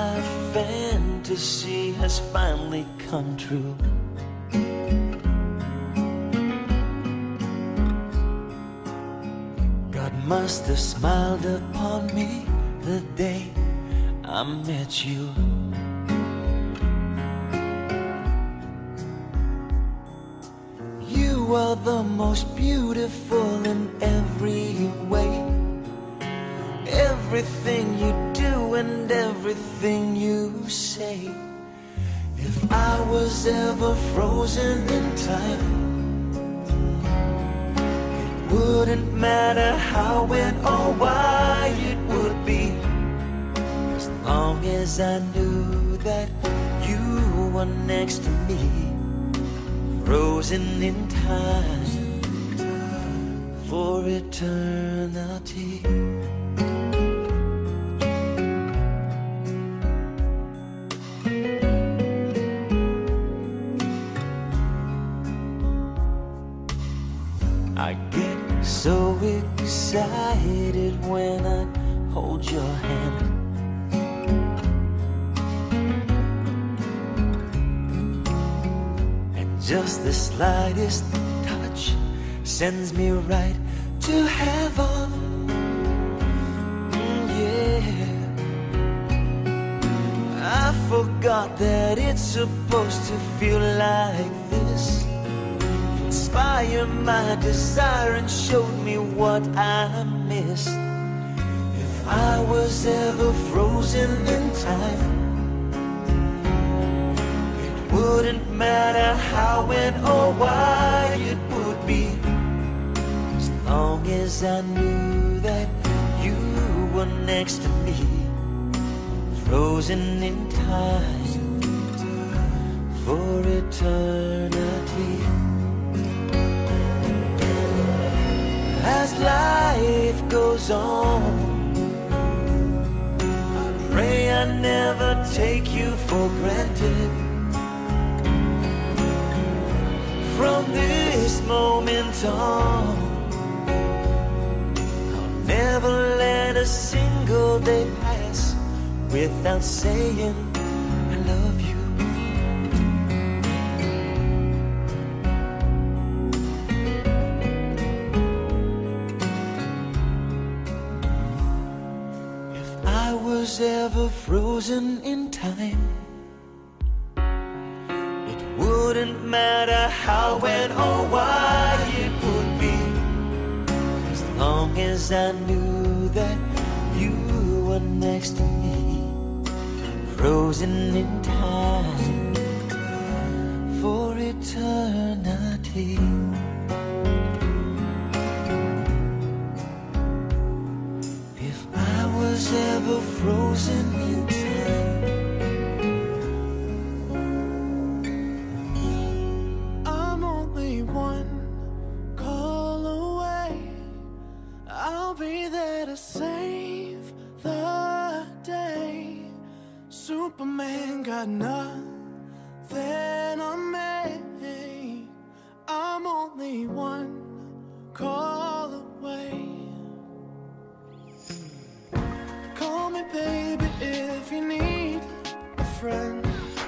my fantasy has finally come true. God must have smiled upon me the day I met you. You are the most beautiful in every way. Everything you do and everything you say. If I was ever frozen in time, it wouldn't matter how, when, or why it would be, as long as I knew that you were next to me, frozen in time for eternity. I get so excited when I hold your hand. And just the slightest touch sends me right to heaven. Yeah, I forgot that it's supposed to feel like this. Inspire my desire and showed me what I missed. If I was ever frozen in time, it wouldn't matter how, when, or why it would be, as long as I knew that you were next to me, frozen in time for eternity. As life goes on, I pray I never take you for granted. From this moment on, I'll never let a single day pass without saying I love you. Was ever frozen in time, it wouldn't matter how, when, or why it would be, as long as I knew that you were next to me, frozen in time for eternity. Was ever frozen in time, I'm only one call away. I'll be there to save the day. Superman got nothing on me. I'm only one call away. Call me baby if you need a friend.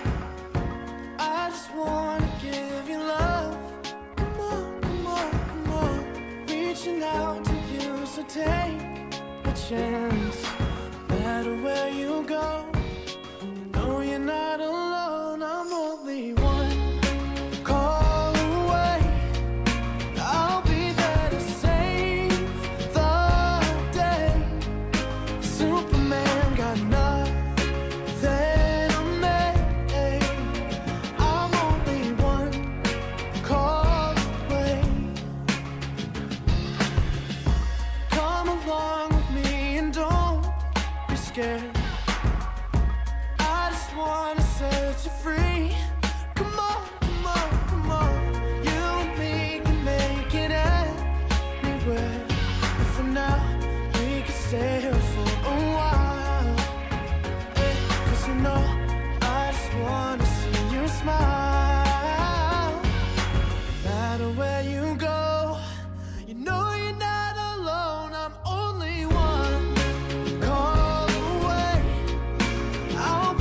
I just wanna give you love. Come on, come on, come on. Reaching out to you, so take a chance. No matter where you go, no, you're not alone. I'm only one call away. I'll be there to save the day. Superman got nothing on me. I'm only one call away. Come along with me and don't be scared. I just wanna set you free. Come on, come on, come on. You and me can make it anywhere. And for now, we can stay here for a while. Cause you know, I just wanna see you smile. No matter where you go, you know you're not alone. I'm only one call away. I'll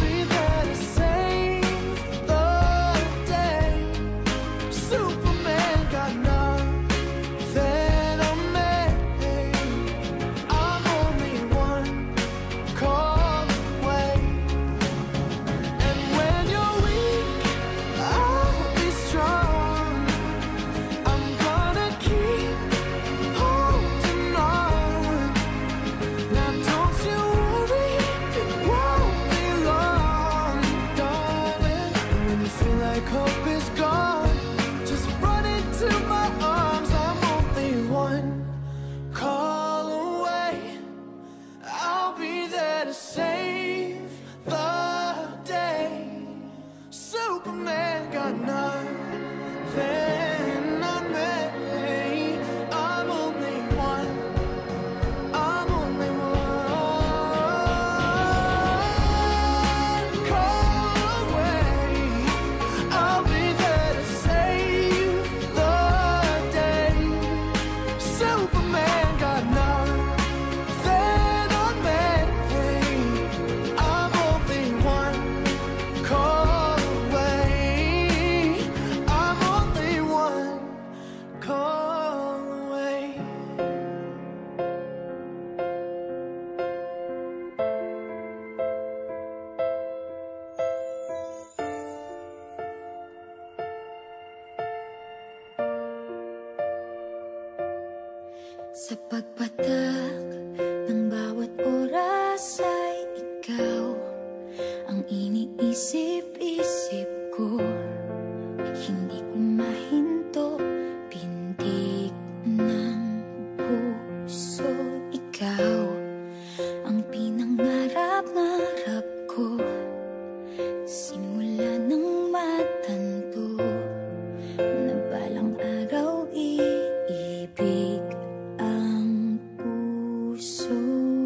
Sa pagpatak ng bawat oras ay ikaw ang iniisip-isip ko. Hindi ko mahinto, pintig ng puso. Ikaw ang pinangarap-ngarap ko, simula ng matanto na balang araw iibig ang puso.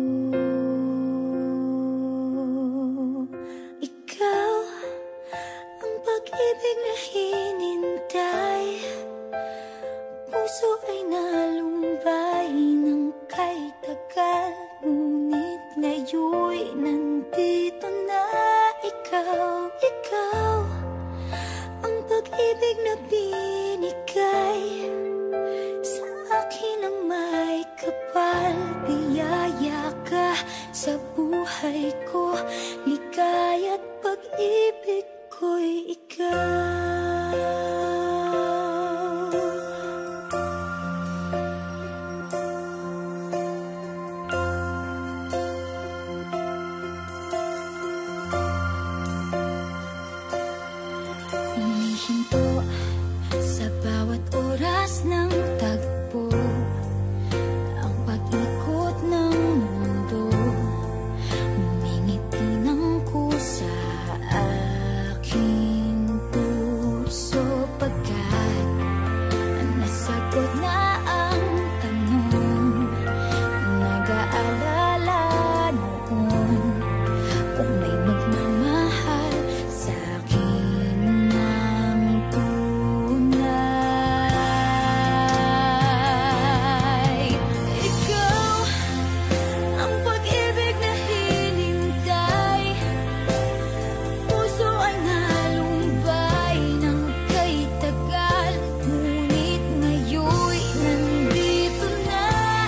Ikaw ang pag-ibig na hinintay, puso ay nalumbay ng kay tagal, ngunit ngayon'y nandito na. Ikaw ang pag-ibig na binigay sa akin ang may kapal. Biyaya ka sa buhay ko, ligaya't pag-ibig ko'y ikaw. Umihinto sa bawat oras ng tagpo, ang pag-ikot ng mundo, ngumingiti ng kusa aking puso. Pagkat nasagot na ang tanong, nag-aalala noon kung may magmamahal sa akin ng tunay. Ikaw ang pag-ibig na hinintay, puso ay nalumbay ng kay tagal, ngunit ngayon'y nandito na.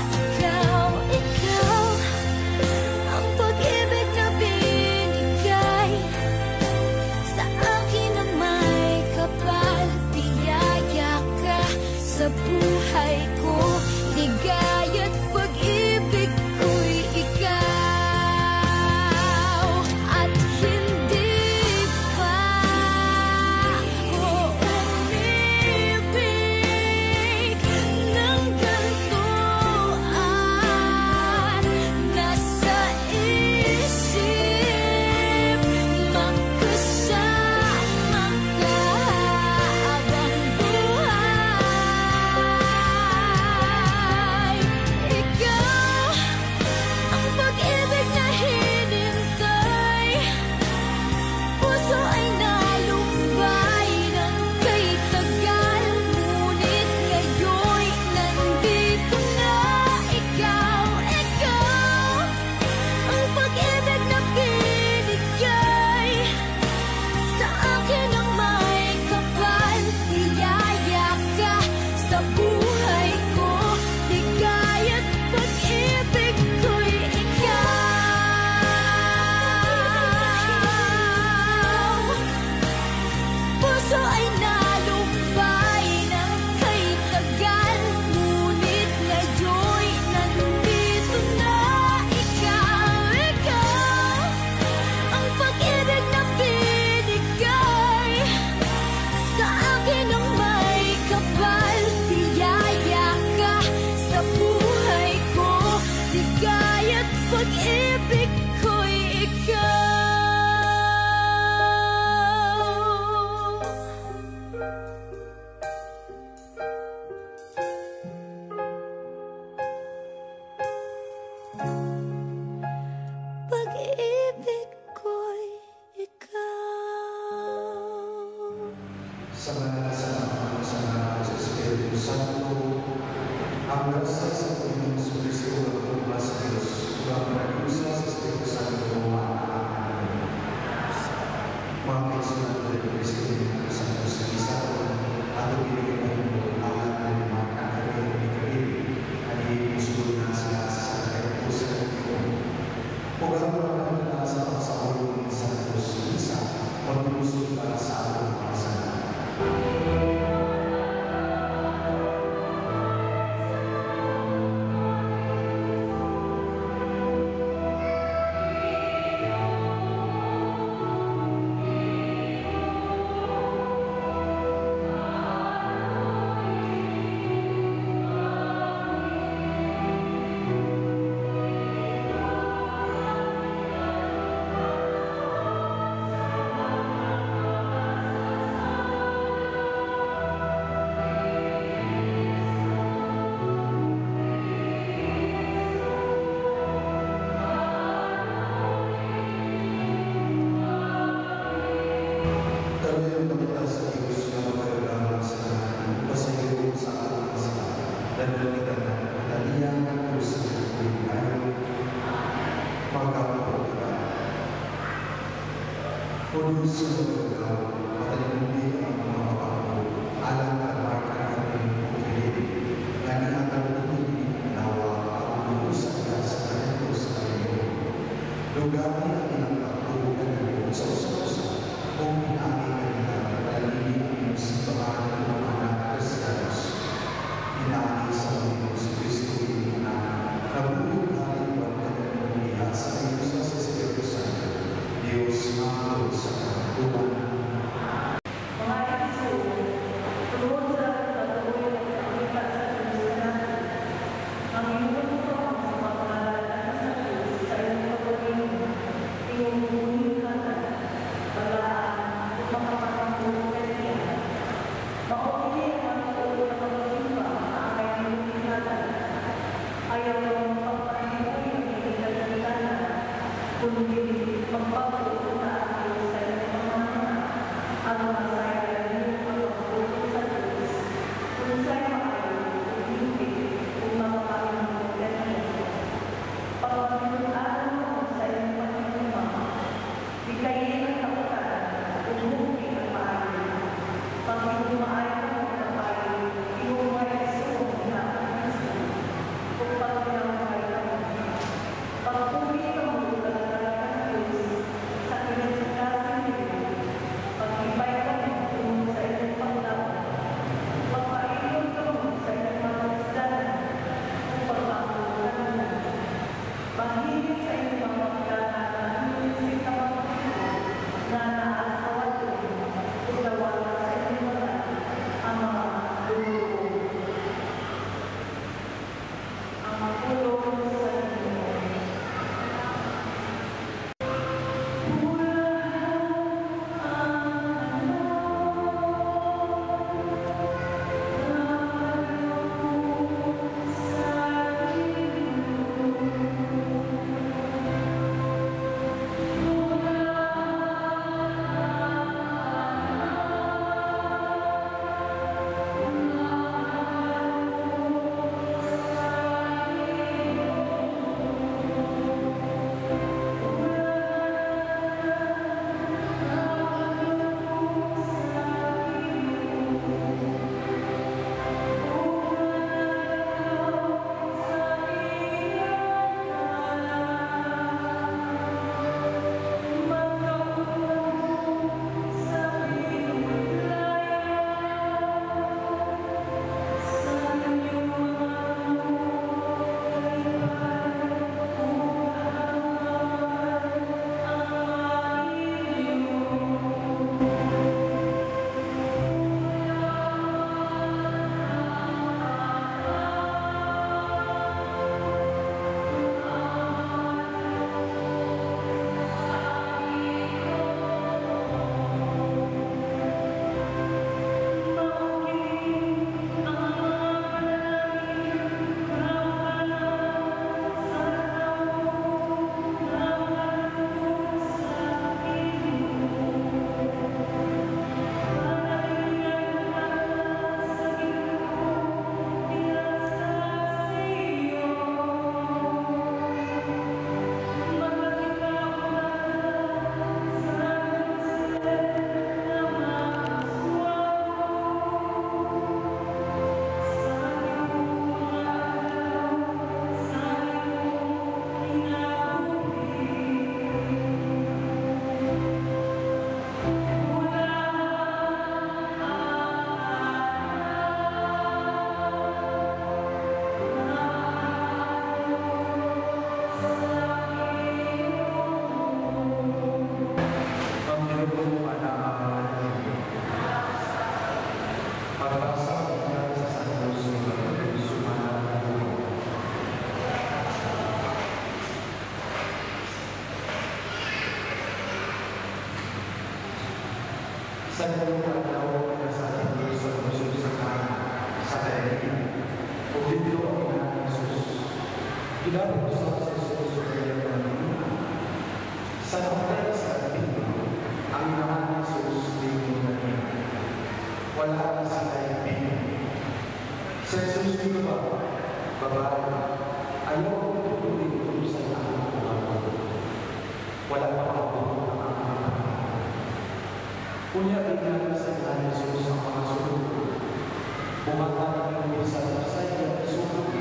Ikaw ang pag-ibig na binigay sa akin ang may kapal. Biyaya ka sa buhay ko, ligaya't pag-ibig ko'y ikaw. At hindi pa ako umibig ng ganito, at nasa isip magkasama ka habang buhay. Ikaw ang pag-ibig na hinintay, puso ay nalumbay ng kay tagal, ngunit ngayon'y nandito na. Ikaw ang pag-ibig na binigay sa akin ang may kapal. Biyaya ka sa buhay ko, ligaya't pag-ibig ko'y ikaw. Puso ay nalumbay ng kay tagal, ngunit ngayon'y nandito na. Ikaw ang pag-ibig na binigay sa akin ang may kapal. Biyaya ka sa buhay ko, ligaya't pag-ibig ko'y ikaw. Pag-ibig ko'y ikaw. Sa mga kasama sa mga sa Espiritu Santo, ang rasa sa Panginoong Kristo ang kumpas sa Diyos, ang paragusa sa Espiritu Santo, mga kaisunan ko rin Kristo ng Santo sa isa, at ibigay ng mundo lahat ng mga kakagay ni Crylen, at iusulod na sila sa kaipusan ng Panginoon. Kung alam mo naman na sa pagsakulong sa Diyos isa, maglulusod para sa ating mga sana. Puno sa lugar, patalimundi ang mga babae, alang at marka ng pagkilig, na niatagpunin nawa ang sa kanito sa kanito. Lugar niya ang pagtubugan ng usaw-usa, kung inaamigan na palalili ang simbahan ng mga anak Kristiyanos. Inaami sa Panginoon si Kristo yung na nabuhog natin ang kanyang pumilihan sa iyo sa Espiritu Santo. Diyos Manto sa Tuhan. Mga iso, tungkol sa patuloy na pagkakita sa Kristiyanan, ang iyong ito sa pagkakalalan sa Diyos sa iyong pagkakita, iyong bumihan, balaan, makapagpapulutan niya. Mauli ang patuloy na pagkakita na ang iyong bumihan, ayaw ng pagpapatuloy ng pagkakita, kundi magpapatuloy na ang Diyos sa iyong pagkakita. Ang masaya rin ang pagpapatuloy sa Diyos, kung sa'yo maayon, hindi, kung makapain mo ganito. Pagpapatuloy mo sa iyong pagkakita, bigkayin ang kaputan, umuwi ang maayon. Pag maayon mo ang maayon, iumay sa mga Kristo, kung pagpapatuloy ka mo. Pag-uwi ka mo talaga ng Diyos sa kinasikasan niyo, pag-ibay ka mo kung sa inyong panglawan, pagpaiyon ka mo sa inyong mga kasalanan, kung pagpapatuloy ka mo. Pag-ibig sa inyong mga pagkakanan, hindi ka magpapatuloy na naasawat ko, kung nawalan sa inyong mga ang mga lulong. Ang magulong sa inyo. Sa dalawang araw na sa ating Diyos sa puso sa kanan, sa daigdig, o dito ang ina ng Jesus. Kilala ko sa Jesus sa kanyang Panginoon. Sa namatay sa ating ang ina ng Jesus dito na niya. Wala na sa daigdig. Sa Jesus dito ba, babae, ayaw ko tutuloy sa aking buhay. Wala pa ako Kunya bigyan sa ilang Jesus ang mga sulod. Bumatan ang isa sa ilang sulod.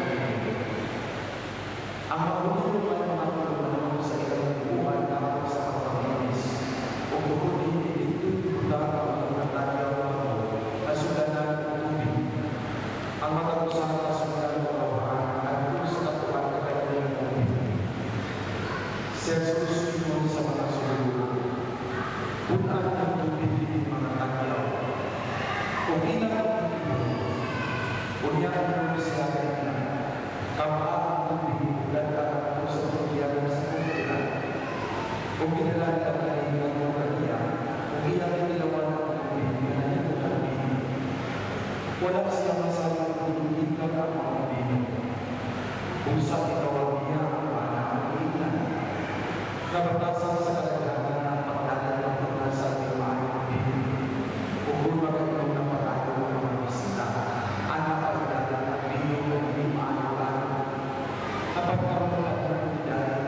Ang mabuti ay matulungan sa ilang buwan na sa pagkakamis. O kung hindi dito ang mga tagaw na sudanan ng tubig. Ang mga kusang na sudanan ng kawahan at kung sa katuan na kanyang tubig. Si Jesus yun sa mga sulod. Bukan ang tubig ng mga tagaw. Kung ilang ang tubig, bunyakan mo siya kanya. Kapag dan akan terus berjalan sempurna. Mungkin dalam keadaan yang berbeda, mungkin ada lawan yang berbeda. Walau siapa saja menginginkan apa ini, usah dikawal dia mana ini. Keberkasan segala-galanya pengalaman yang berasal dari ini. Ukur bagaimana dapat ada orang bisa anak adalah minum lima apakah melakukan tidak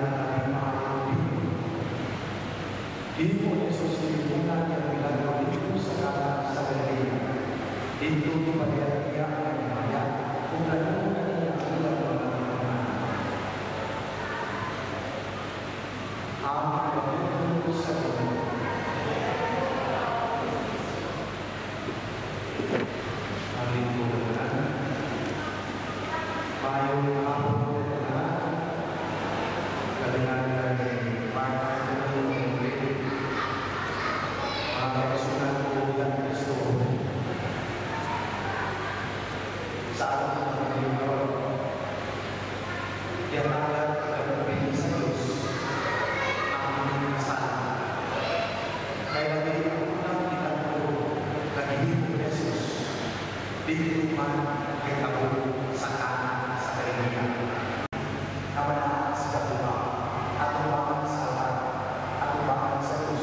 Ibu Yesus hubungan yang dilakukan itu sekarang sehari itu kepada dia yang banyak bukan yang tidak bermanfaat. Amin. Haleluya. Payung kamu dengan dari para pemimpin, para sunan dan Kristus saat menghibur yang akan berpilih serius amin sana kayak ini kita perlu lagi Yesus di rumah kita perlu sekarang sekarang kapan sekarang atau bahkan sahabat atau bahkan serius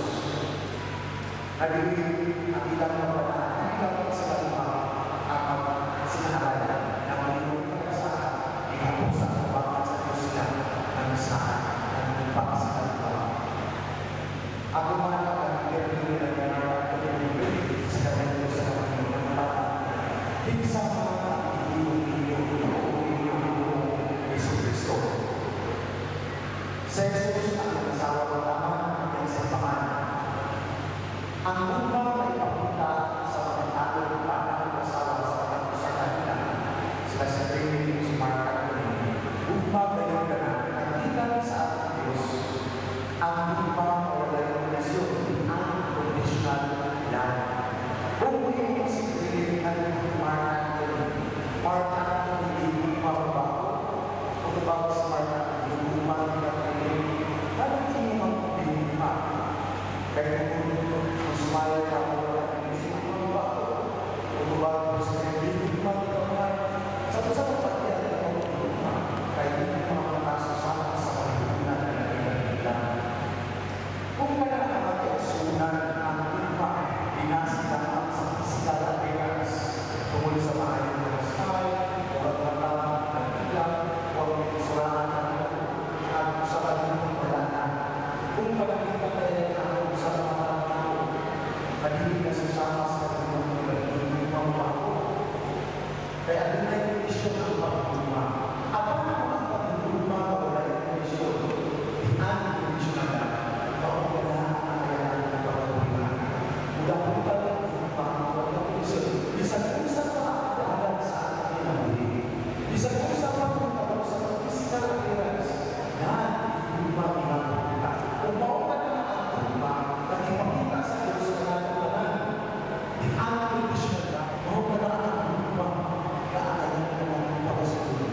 hadirin kita memperhatikan kita sekali akan sebenarnya yang menurut perasaan dihapuskan bahkan seriusnya dan saat dan bangsa aku mengatakan diri dan sekarang itu sekarang ini bisa Yesus Kristus. Yesus adalah pesawat pertama yang saya pahami. Ang upang na ipakita sa mga tao para pesawat sa mga pusaka nila sila sa training sa marka ini upang kayo na nakita sa ating Diyos ang upang wala yung nasyon ang conditional land. Kung hindi mo sa training ang marka hindi mababago o bago sa marka hindi bakit hindi magpipilipa? Kaya kung sumaya ka mo ang isip mo ba? O bago sa hindi magpipilipa? Sa pagkakita ng pagpipilipa, kaya hindi mga nakasasama sa pagpipilipan na nagpipilipan. Kung pinakakasunan ang lupa, pinasilahan sa physical appearance, tungkol sa maayong ng style, huwag matang, nagbilang, huwag may kusurahan at sa kanyang pagdaan. Kung pagkakita tayo ang sa mga tao, hindi nasasama sa kanyang pagbabago. Kaya doon na yung isyo ng pagbabago. Apa ang pagbabago wala yung isyo? Ang isyo na lang. Wala ang kaya ng pagbabago. Mudah-mudahan ang pagbabago isyo. Bisa-bisa pa dahan sa ating pinahuli. Bisa-bisa pa kung sa physical appearance. Yan, yung pagbabago. Kung maupan na ang tumba, nagipakita sa Diyos na nagulanan, di ang isyo na lang, maupan na ang tumba, kaayon na lang pagkasulit.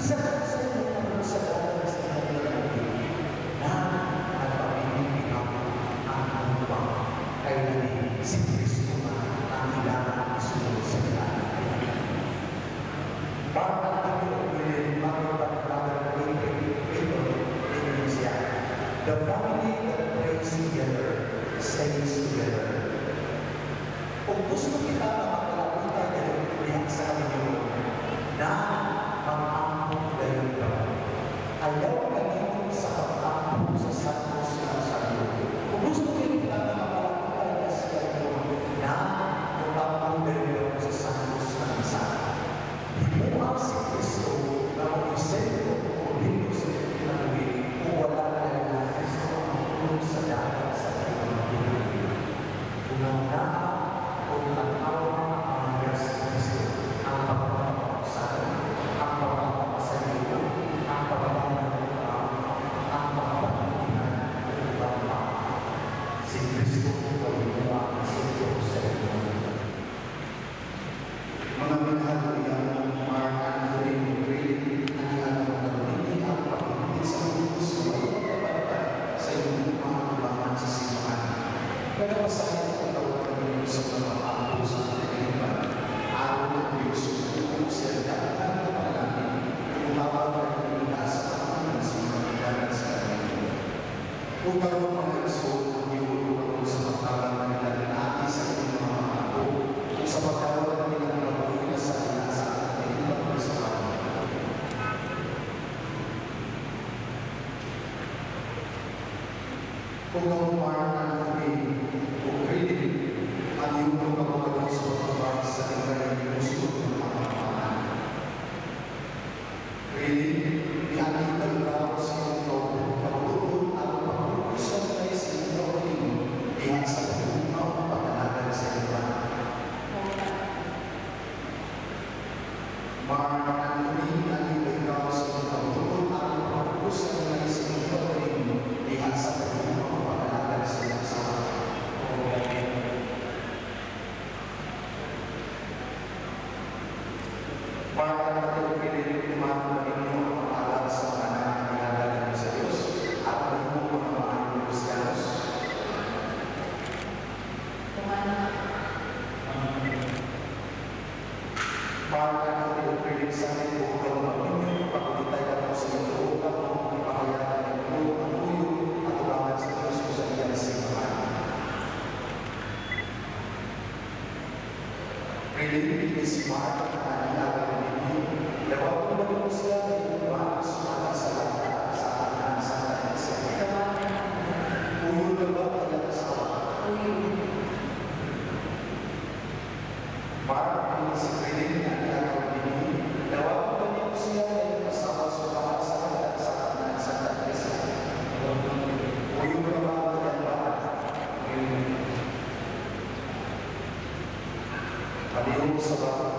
Isa sa inyo sa dapat sa kanilang na nagpapinipigam ang upang kay Nabi si Kristo ang kailangan isunod sa kanilang. Bakit ito ulit makapagpapagpapag siya? The family that prays together stays together. Kung gusto kita makakalapitan ng pilihan sa Panginoon na mag-ampong gayon ka, ayaw ka dito sa pag-ampong sa santos ng sarili. Kung gusto kita makakalapitan sa Panginoon na mag-ampong gayon sa santos ng isa, himuha si Kristo na mag-isento o dito sa pinanuwi kung wala na lang Kristo ang tulong sa dapat sa Panginoon. Kung ang kung tanawa ang Diyos Kristo, ang pagpapakasalan, ang pagpapakasalido, ang pagpapakasalan, ang pagpapakasalan, ang pagpapakasalan. Si Kristo ay gumawa ng sito sa iyo. Mga minahal Mark Anthony Crylen, ang nagpapalingin ang pag-ibig sa mundo sa mayroong kapatid sa iyong mga kulangan sa simbahan. Pero masaya sa mga pangako sa kanilang araw ng Diyos kung sila dapat na panalangin kung mababalik nila sa pangalaman sa mga kailangan sa kanilang. Kung karoon mga result ang iulong sa pagkalaman nila natin sa kanilang mga pangako kung sa pagkalaman nila ng pagkakita sa kanilang sa kanilang pagkakita. Kung namumarang ang kami o Crylen, ang iyong pagpapagawa sa pagpapagawa sa kanilang gusto ng mga pamahalaan. Crylen, iyanin talaga sa iyong pagpapagawa at pagpapagawa tayo sa iyong pagpapagawa diyan sa pagpapagawa ng pagpapagawa sa iba. Mark Anthony, iyanin talaga sa pagpapagawa at pagpapagawa tayo sa iyong pagpapagawa diyan sa pagpapagawa sa iba. Para natin piniliman na ninyo ang pag-aaral sa mga nangyayari sa Diyos at magmumula ng mga Kristiyanos. Para natin piniliman sa atin kung gawin ninyo pag-utay ka sa iyong loob at ipahayaan ng loob ang tuyo at ulangan sa Diyos kung sa iyong simbahan. Piniliman si Mark at nangyayari dapat membantu siapa yang berbahas pada saat dan saat siapa umur berbagai yang sama. Mark ini sekeliling yang diakan ini dapat membantu siapa yang bersama bahasa dan saat siapa umur berbagai yang barat. Adieu sahabat.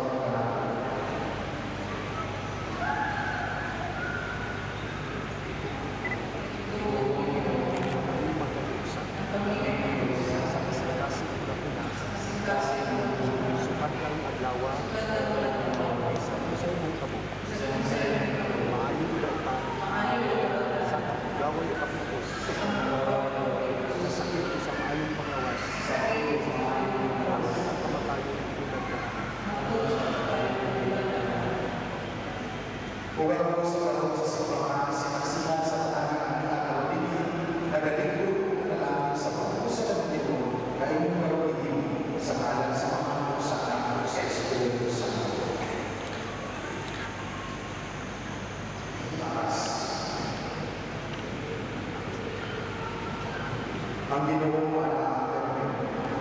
Ang Ginoo ang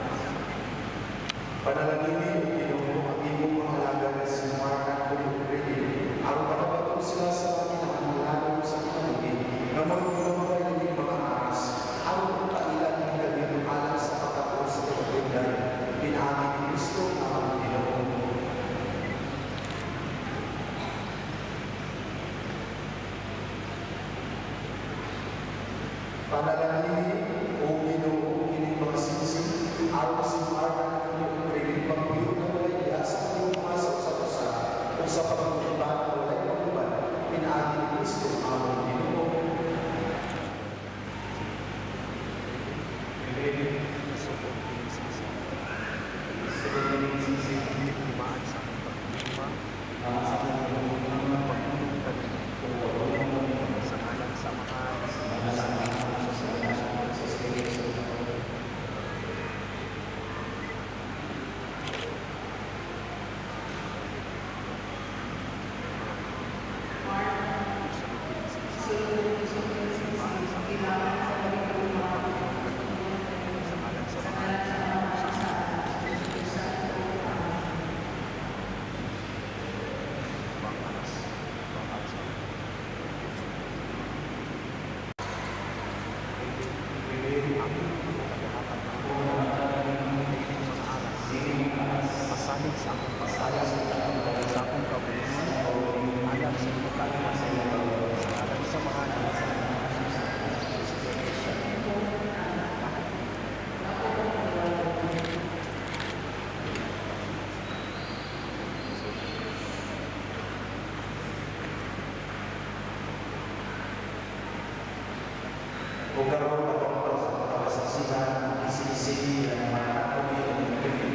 panalangin ng Ginoo ang imong mga halaga sa Mark Anthony Crylen aron makabaton sila sa kinahanglan sa kinabuhi nga magmulay ng mga aras aron pailan ng gabi alang sa pagkatapos sa pagkakulan pinahagi ni Kristo ang Ginoo. Panalangin o Ginoo kining mga sinisig aron sa Mark Anthony Crylen pagpuyod na walay sa kanyang pumasok sa pusa o sa pagpuntahan na walay pagkuman Bukan atau saksikan isi-isi dan mengatakan ini.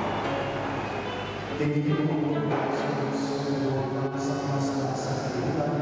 Tinggi